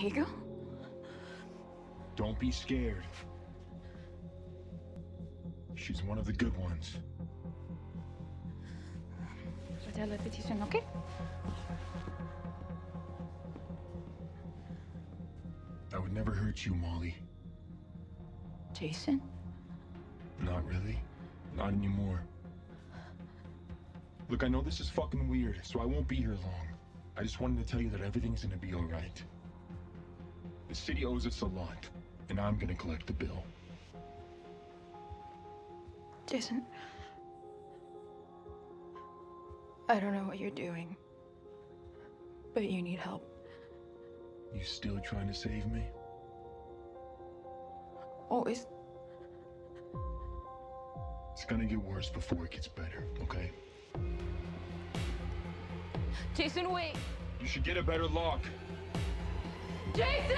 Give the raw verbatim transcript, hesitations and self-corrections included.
Diego? Don't be scared. She's one of the good ones. Je vais dire la pétition, ok? I would never hurt you, Molly. Jason? Not really. Not anymore. Look, I know this is fucking weird, so I won't be here long. I just wanted to tell you that everything's gonna be alright. The city owes us a lot, and I'm gonna collect the bill. Jason, I don't know what you're doing, but you need help. You still trying to save me? Always. It's gonna get worse before it gets better, okay? Jason, wait! You should get a better lock. Jason!